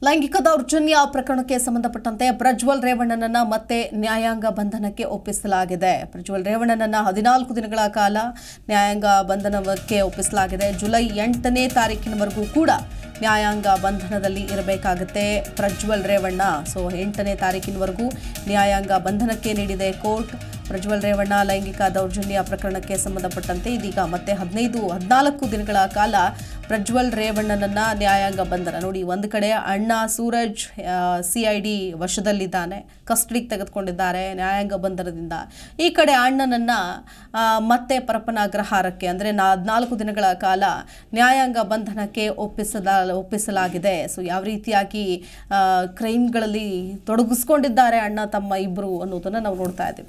ಲೈಂಗಿಕ ದೌರ್ಜನ್ಯ ಪ್ರಕರಣಕ್ಕೆ ಸಂಬಂಧಪಟ್ಟಂತೆ ಪ್ರಜ್ವಲ್ ರೇವಣ್ಣನನ್ನ ಮತ್ತೆ ನ್ಯಾಯಾಂಗ ಬಂಧನಕ್ಕೆ ಒಪ್ಪಿಸಲಾಗಿದೆ. ಪ್ರಜ್ವಲ್ ರೇವಣ್ಣನನ್ನ 14 ದಿನಗಳ ಕಾಲ ನ್ಯಾಯಾಂಗ ಬಂಧನಕ್ಕೆ ಒಪ್ಪಿಸಲಾಗಿದೆ. ಜುಲೈ 8ನೇ ತಾರೀಕಿನವರೆಗೂ ಕೂಡ ನ್ಯಾಯಾಂಗ ಬಂಧನದಲ್ಲಿ ಇರಬೇಕಾಗುತ್ತೆ ಪ್ರಜ್ವಲ್ ರೇವಣ್ಣ. 8ನೇ ತಾರೀಕಿನವರೆಗೂ ನ್ಯಾಯಾಂಗ ಬಂಧನಕ್ಕೆ ನೀಡಿದೆ ಕೋರ್ಟ್. ಪ್ರಜ್ವಲ್ ರೇವಣ್ಣ ಲೈಂಗಿಕ ದೌರ್ಜನ್ಯ ಪ್ರಕರಣಕ್ಕೆ ಸಂಬಂಧಪಟ್ಟಂತೆ ಇದೀಗ ಮತ್ತೆ 14 ದಿನಗಳ ಕಾಲ ಪ್ರಜ್ವಲ್ ರೇವಣ್ಣನನ್ನ ನ್ಯಾಯಾಂಗ ಬಂಧನ. ನೋಡಿ, ಒಂದು ಕಡೆ ಅಣ್ಣ ಸೂರಜ್ ಸಿಐಡಿ ವಶದಲ್ಲಿದ್ದಾನೆ, ಕಸ್ಟಡಿಗೆ ತೆಗೆದುಕೊಂಡಿದ್ದಾರೆ ನ್ಯಾಯಾಂಗ ಬಂಧನದಿಂದ. ಈ ಕಡೆ ಅಣ್ಣನನ್ನ ಮತ್ತೆ ಪರಪ್ಪನ ಅಗ್ರಹಾರಕ್ಕೆ ಅಂದರೆ 14 ದಿನಗಳ ಕಾಲ ನ್ಯಾಯಾಂಗ ಬಂಧನಕ್ಕೆ ಒಪ್ಪಿಸಲಾಗಿದೆ. ಯಾವ ರೀತಿಯಾಗಿ ಕ್ರೈಮ್ಗಳಲ್ಲಿ ತೊಡಗಿಸ್ಕೊಂಡಿದ್ದಾರೆ ಅಣ್ಣ ತಮ್ಮ ಇಬ್ಬರು ಅನ್ನೋದನ್ನ ನಾವು ನೋಡ್ತಾ ಇದ್ದೀವಿ.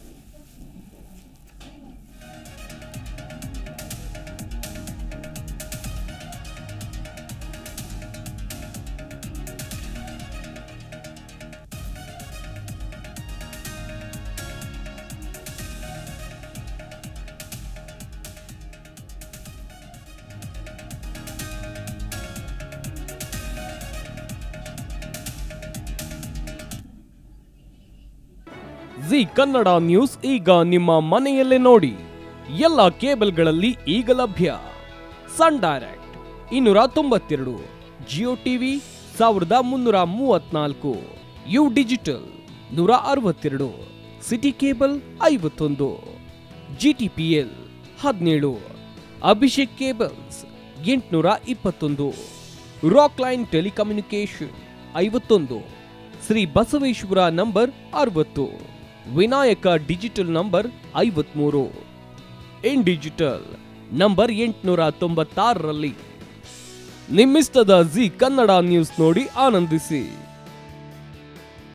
ಜಿ ಕನ್ನಡ ನ್ಯೂಸ್ ಈಗ ನಿಮ್ಮ ಮನೆಯಲ್ಲೇ ನೋಡಿ. ಎಲ್ಲ ಕೇಬಲ್ಗಳಲ್ಲಿ ಈಗ ಲಭ್ಯ. Sun Direct 292, Jio TV 1334, U digital 162, city cable 51, GTPL 17, Abhishek cables 821, rock line telecommunication 51, Shri Basaveshwara number 60, Vinayaka digital number 53, in digital number 896ರಲ್ಲಿ. ನಿಮ್ಮಿಸ್ತದ ಜಿ ಕನ್ನಡ ನ್ಯೂಸ್ ನೋಡಿ ಆನಂದಿಸಿ.